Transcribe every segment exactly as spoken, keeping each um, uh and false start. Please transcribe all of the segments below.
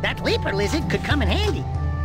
That leaper lizard could come in handy.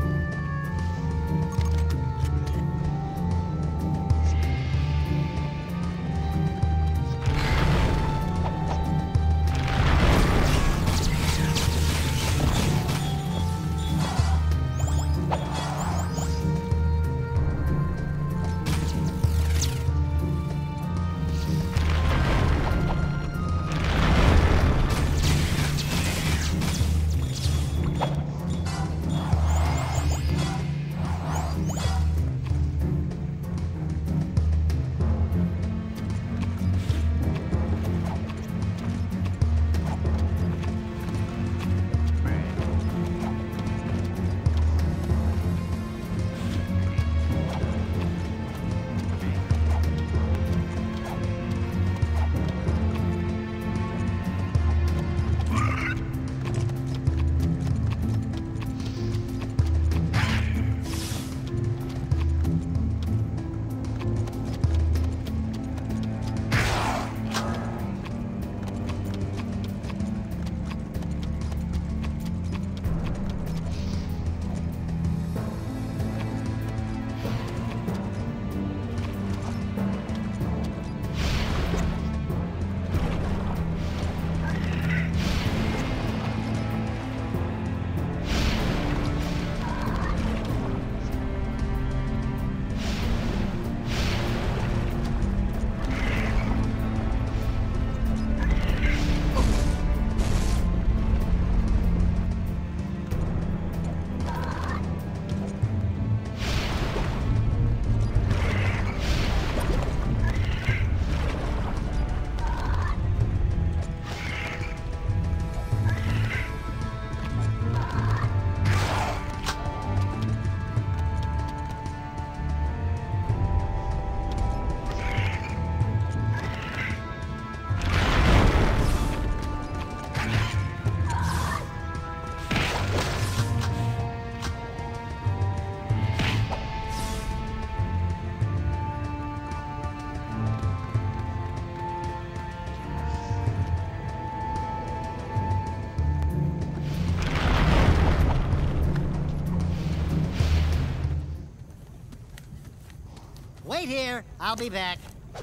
Wait here. I'll be back.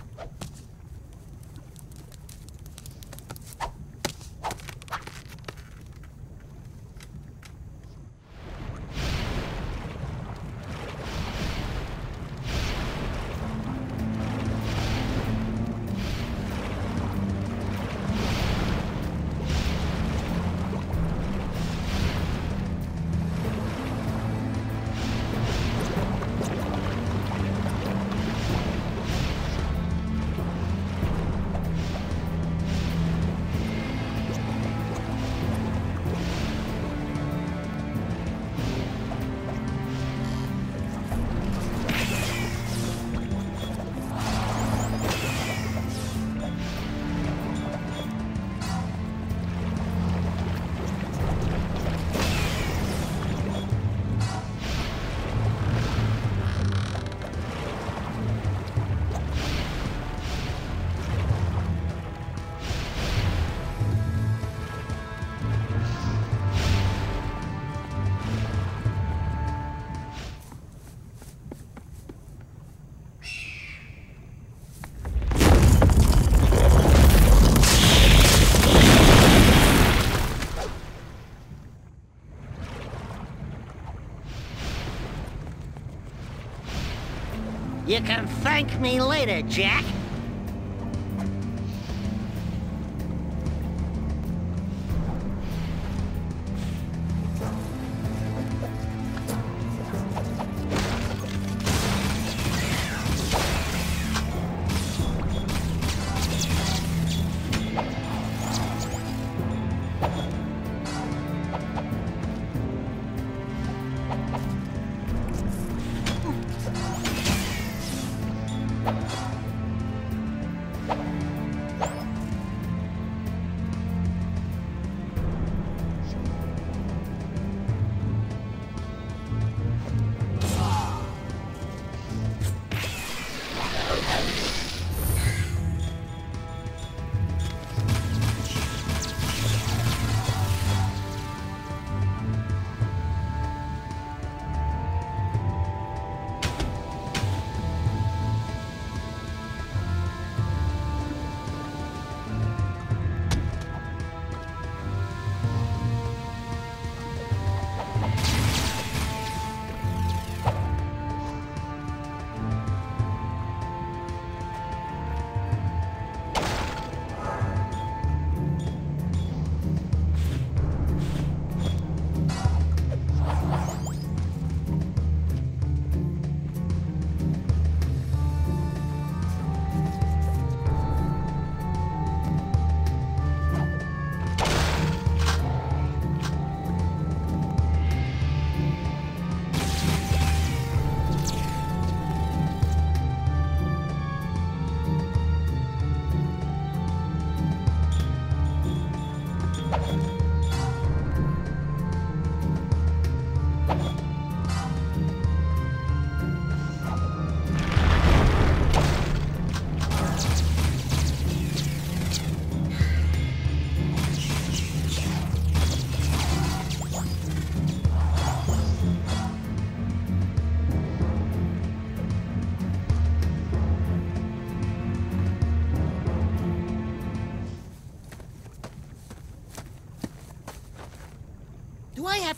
You can thank me later, Jack.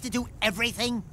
to do everything?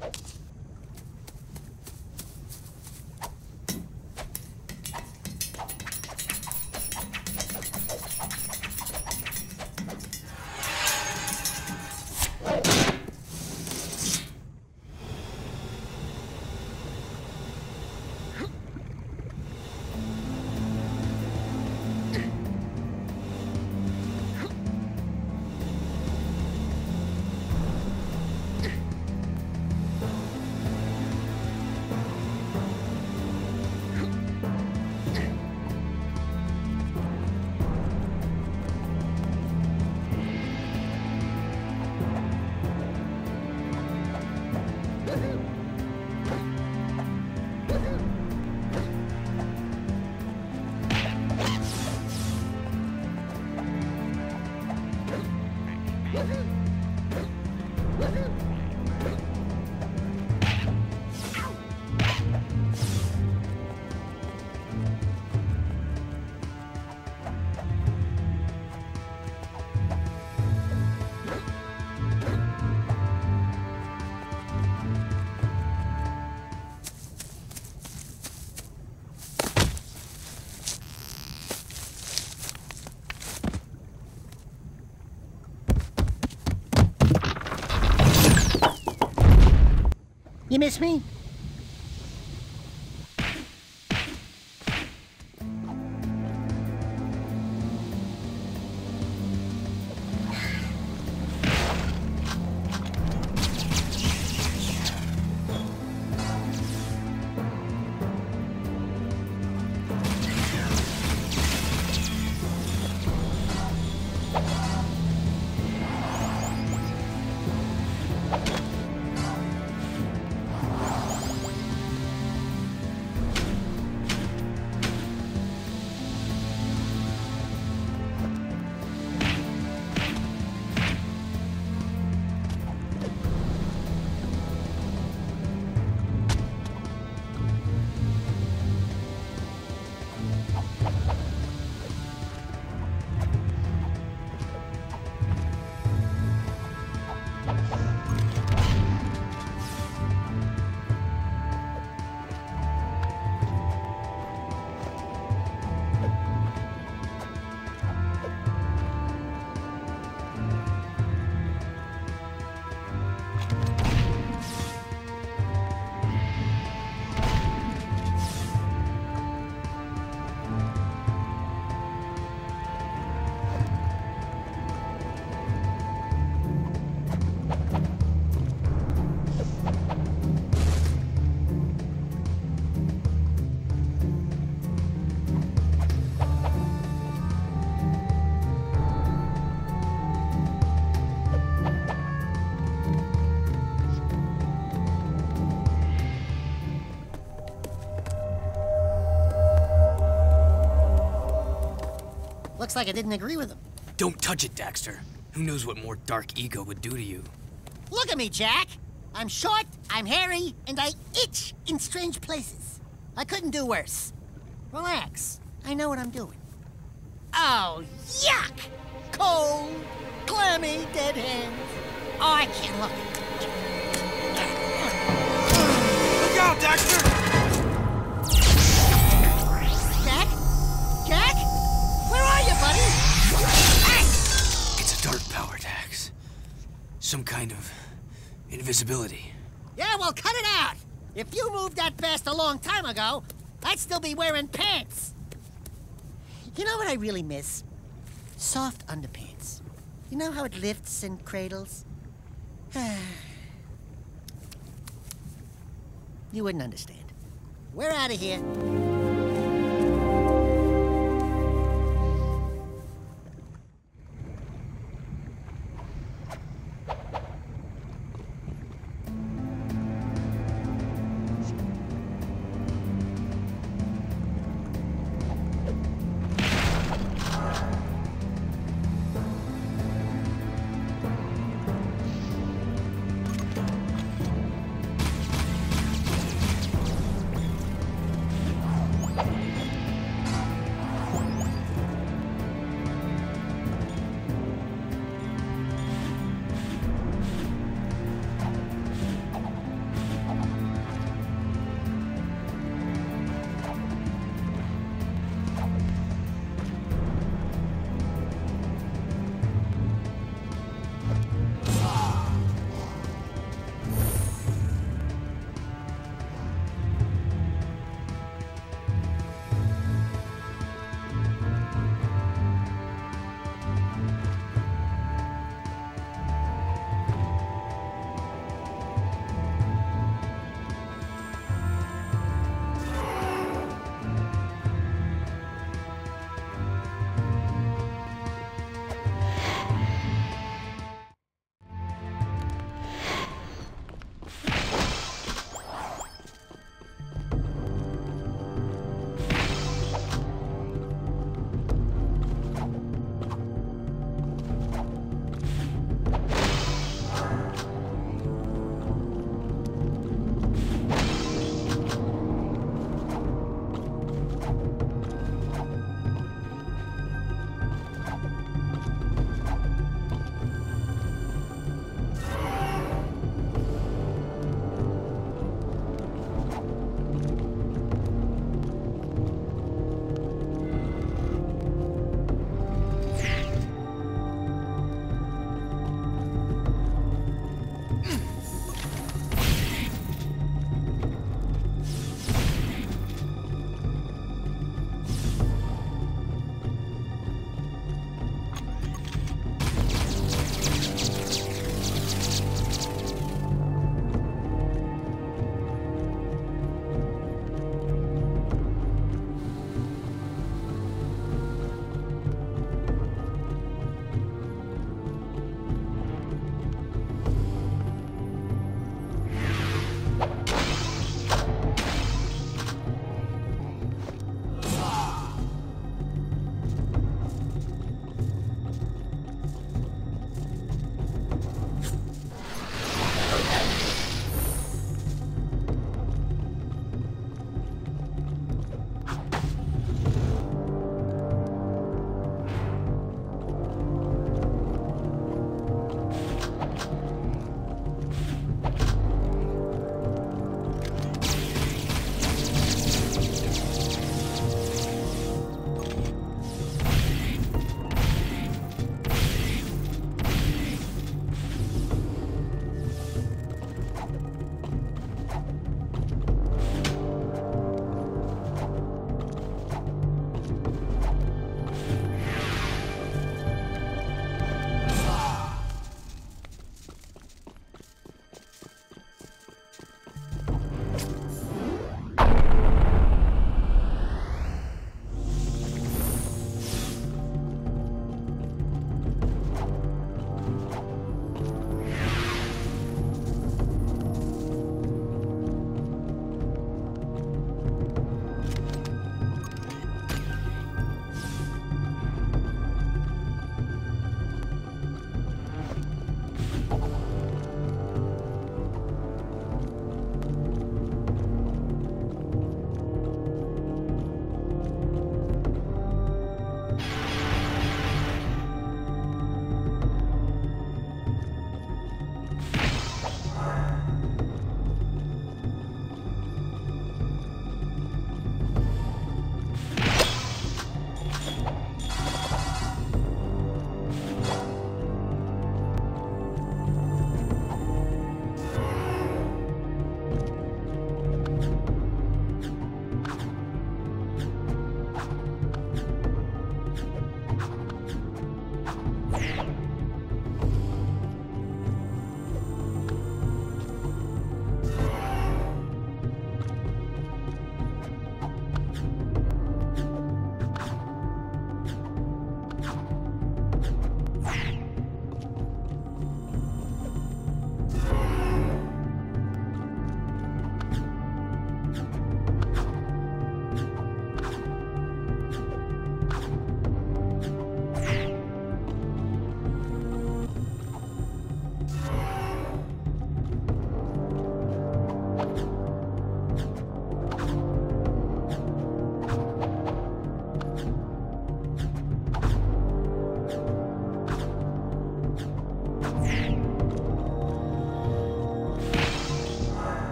You miss me? Looks like I didn't agree with him. Don't touch it, Daxter. Who knows what more dark ego would do to you? Look at me, Jack. I'm short, I'm hairy, and I itch in strange places. I couldn't do worse. Relax. I know what I'm doing. Oh, yuck! Cold, clammy, dead hands. Oh, I can't look. Look out, Daxter! Jack? Jack? Where are you, buddy? Hey! It's a dark power, Dax. Some kind of invisibility. Yeah, well, cut it out. If you moved that fast a long time ago, I'd still be wearing pants. You know what I really miss? Soft underpants. You know how it lifts and cradles? You wouldn't understand. We're out of here.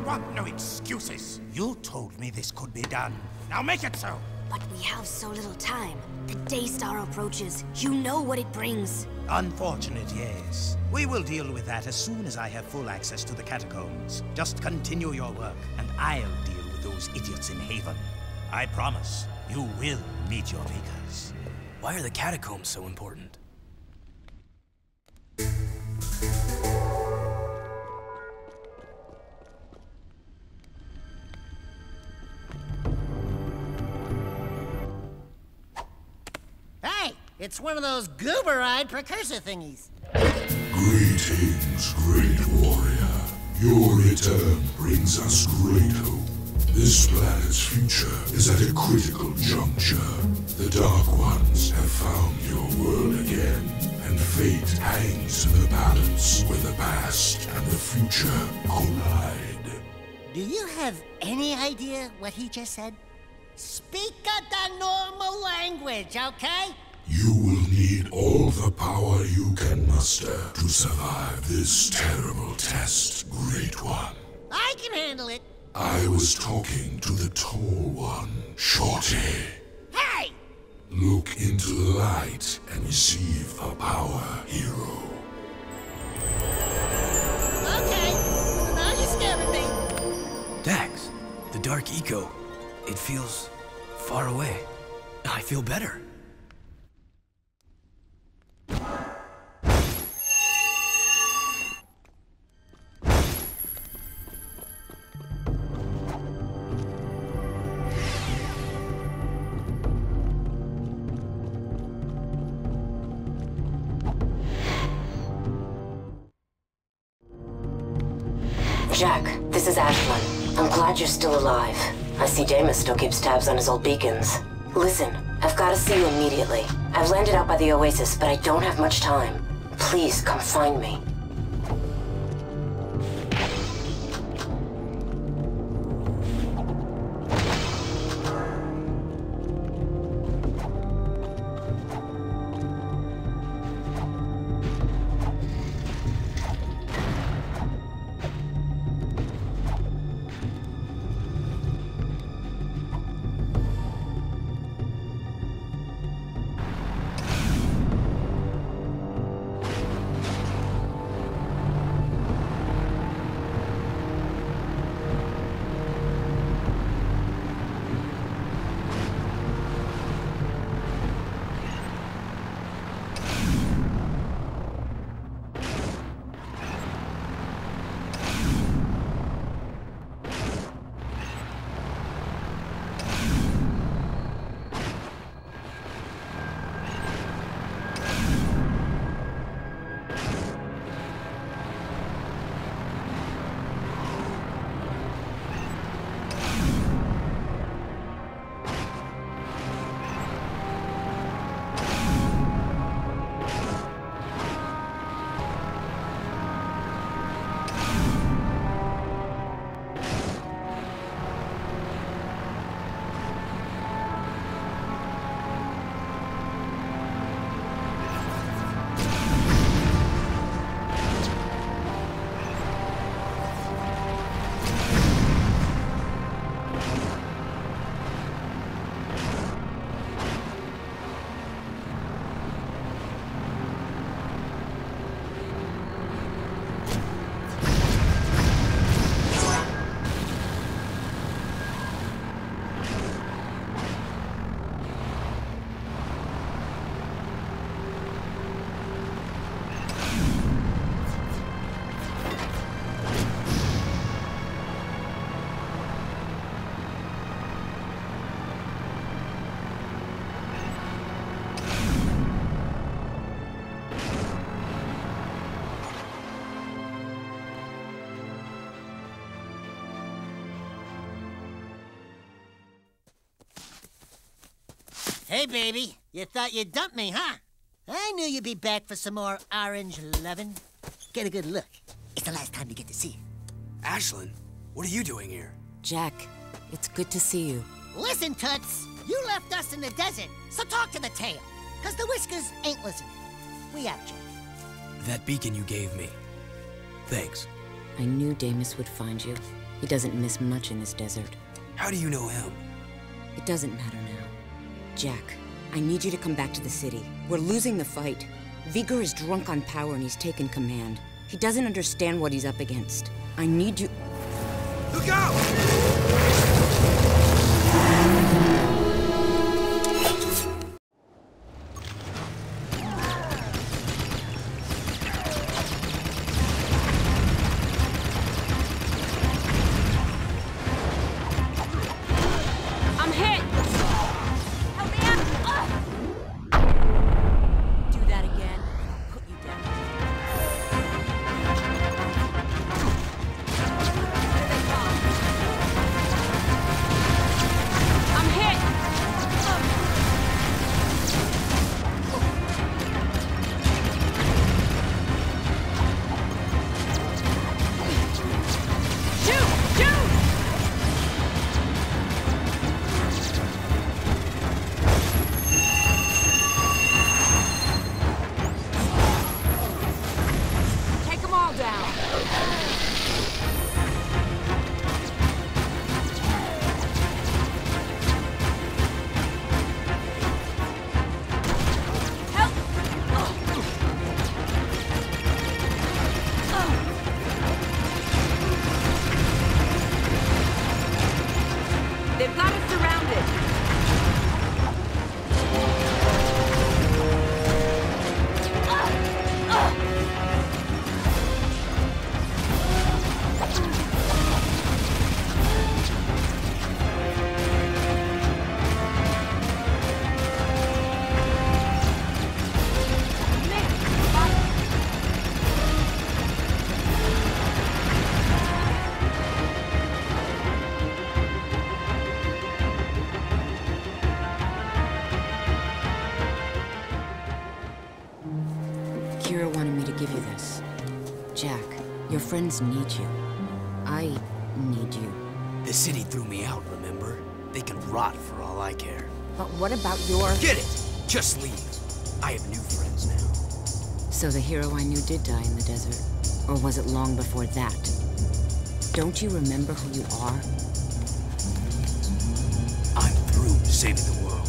want no excuses. You told me this could be done. Now make it so. But we have so little time. The Daystar approaches. You know what it brings. Unfortunate, yes. We will deal with that as soon as I have full access to the catacombs. Just continue your work, and I'll deal with those idiots in Haven. I promise, you will meet your makers. Why are the catacombs so important? Hey, it's one of those goober-eyed precursor thingies. Greetings, great warrior. Your return brings us great hope. This planet's future is at a critical juncture. The Dark Ones have found your world again, and fate hangs in the balance where the past and the future collide. Do you have any idea what he just said? Speak the normal language, okay? You will need all the power you can muster to survive this terrible test, Great One. I can handle it. I was talking to the Tall One, Shorty. Hey! Look into the light and receive the power, hero. Okay, now you're scaring me. Dax, the dark eco. It feels far away. I feel better. Jack, this is Ashlyn. I'm glad you're still alive. I see Damus still keeps tabs on his old beacons. Listen, I've got to see you immediately. I've landed out by the Oasis, but I don't have much time. Please, come find me. Hey, baby. You thought you'd dump me, huh? I knew you'd be back for some more orange lovin'. Get a good look. It's the last time you get to see it. Ashlyn, what are you doing here? Jack, it's good to see you. Listen, Toots. You left us in the desert, so talk to the tail. Because the whiskers ain't listening. We out, Jack. That beacon you gave me. Thanks. I knew Damus would find you. He doesn't miss much in this desert. How do you know him? It doesn't matter now. Jack, I need you to come back to the city. We're losing the fight. Vigor is drunk on power and he's taken command. He doesn't understand what he's up against. I need you... Look out! Kira wanted me to give you this. Jack, your friends need you. I need you. The city threw me out, remember? They can rot for all I care. But what about your... Get it! Just leave. I have new friends now. So the hero I knew did die in the desert. Or was it long before that? Don't you remember who you are? I'm through saving the world.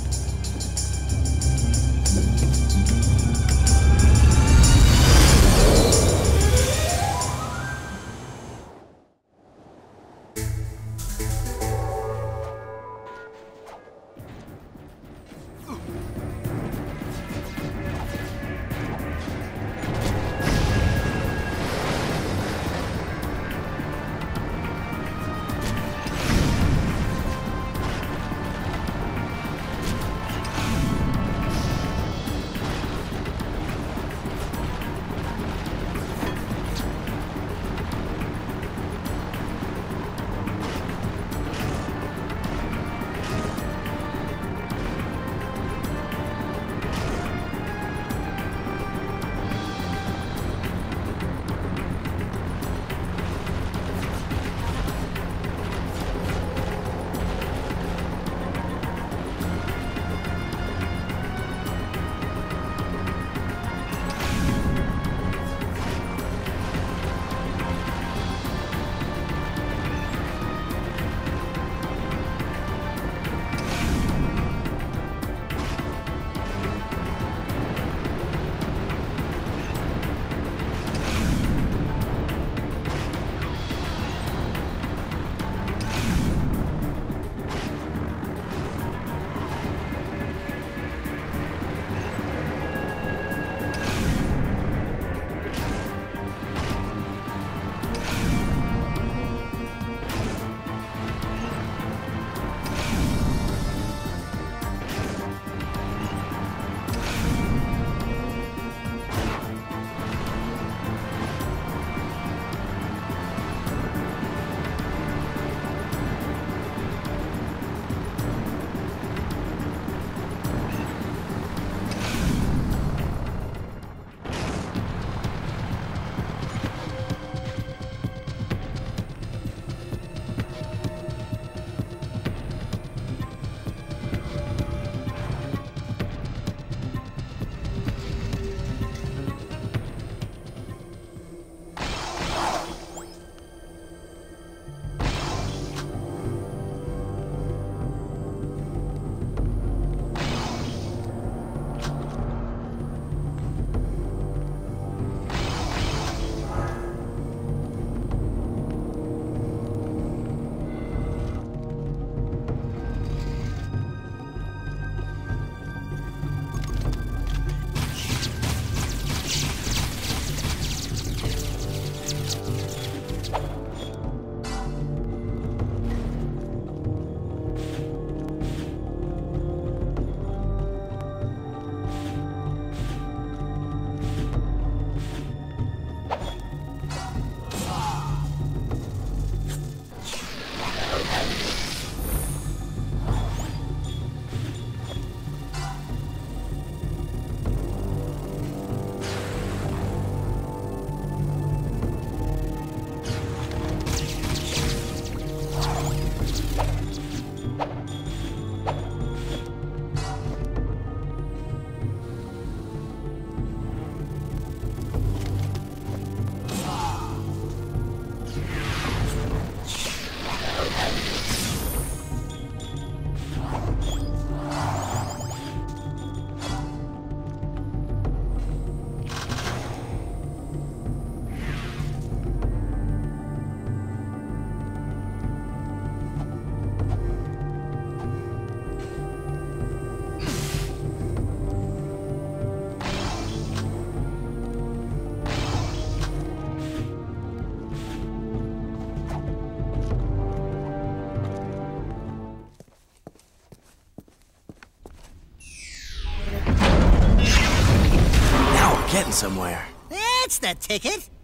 somewhere. That's the ticket.